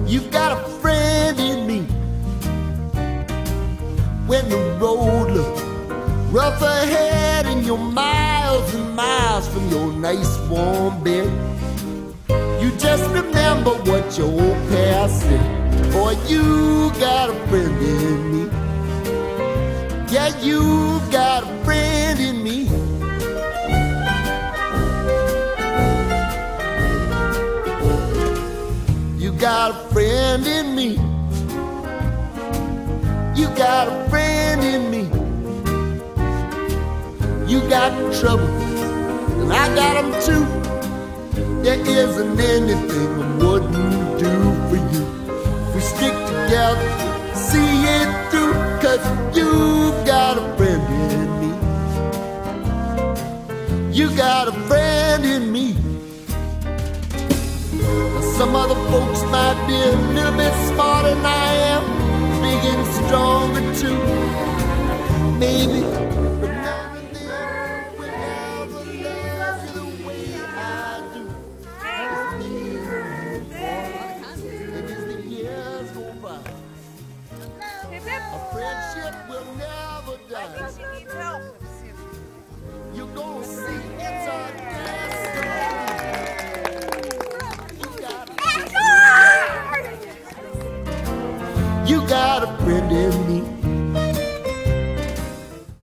You've got a friend in me. When the road looks rough ahead and you're miles and miles from your nice warm bed, you just remember what your old past said. Boy, you got a friend in me. Yeah, you got a friend in me. You got a friend in me. You got a friend in me. You got trouble, and I got them too. There isn't anything I wouldn't do for you. If we stick together, see it through, 'cause you've got a friend in me. You got a friend in me. Now, some other folks might be a little bit smarter than I am, big and stronger too. Maybe